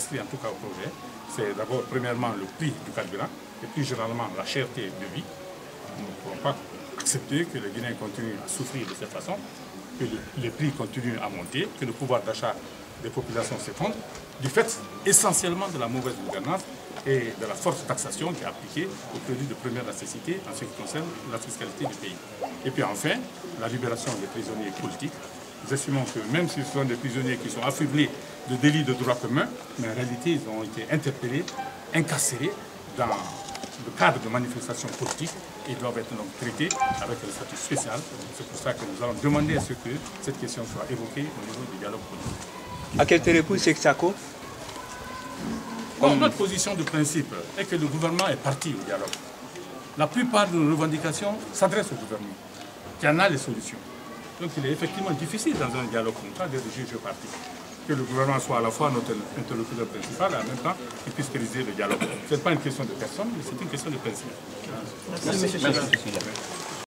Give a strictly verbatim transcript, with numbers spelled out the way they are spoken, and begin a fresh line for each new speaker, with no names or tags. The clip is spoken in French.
inscrits en tout cas au projet, c'est d'abord premièrement le prix du carburant et plus généralement la cherté de vie. Nous ne pouvons pas accepter que les Guinéens continuent à souffrir de cette façon, que les prix continuent à monter, que le pouvoir d'achat des populations s'effondre, du fait essentiellement de la mauvaise gouvernance et de la forte taxation qui est appliquée aux produits de première nécessité en ce qui concerne la fiscalité du pays. Et puis enfin, la libération des prisonniers politiques. Nous estimons que même s'ils sont des prisonniers qui sont affublés de délits de droit commun, mais en réalité ils ont été interpellés, incarcérés dans le cadre de manifestations politiques et doivent être donc traités avec un statut spécial. C'est pour ça que nous allons demander à ce que cette question soit évoquée au niveau du dialogue politique.
À quel téléphone c'est que ça coûte?
Bon, notre position de principe est que le gouvernement est parti au dialogue. La plupart de nos revendications s'adressent au gouvernement, qui en a les solutions. Donc il est effectivement difficile dans un dialogue comme ça d'être juge parti. Que le gouvernement soit à la fois notre interlocuteur principal et en même temps qu'il puisse réaliser le dialogue. Ce n'est pas une question de personne, mais c'est une question de principe.
Merci, monsieur.